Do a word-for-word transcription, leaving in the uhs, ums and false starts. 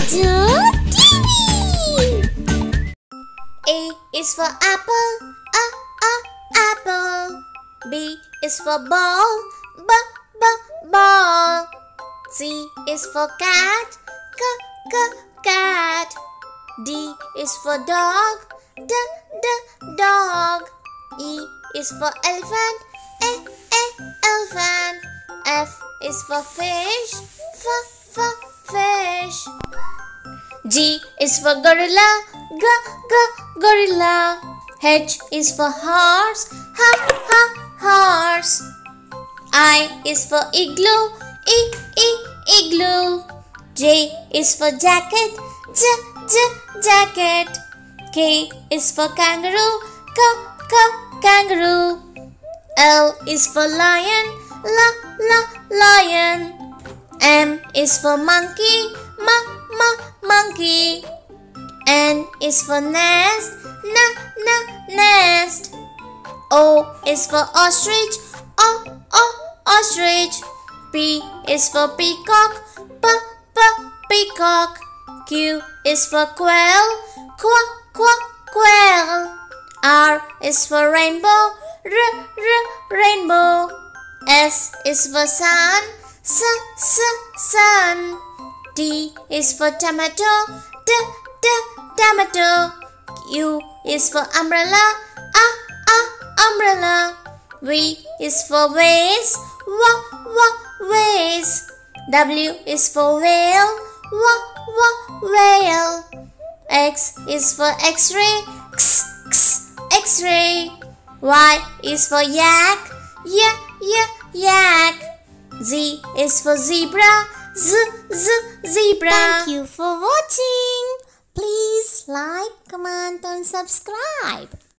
bojjoTv. A is for apple, a a apple. B is for ball, b b ball. C is for cat, c c cat. D is for dog, d d dog. E is for elephant, e e elephant. F is for fish, f f fish. G is for gorilla, g g gorilla. H is for horse, h h horse. I is for igloo, e e igloo. J is for jacket, j j jacket. K is for kangaroo, k k kangaroo. L is for lion, l l lion. M is for monkey, m m monkey. N is for nest, n n nest. O is for ostrich, o o ostrich. P is for peacock, p p peacock. Q is for quail, qu qu quail. R is for rainbow, r r rainbow. S is for sun, s s sun. T is for tomato, t t tomato. U is for umbrella, a a umbrella. V is for vase, w w vase. W is for whale, w w whale. X is for x-ray, x x x-ray. Y is for yak, y y yak. Z is for zebra, z z zebra. Thank you for watching. Please like, comment and subscribe.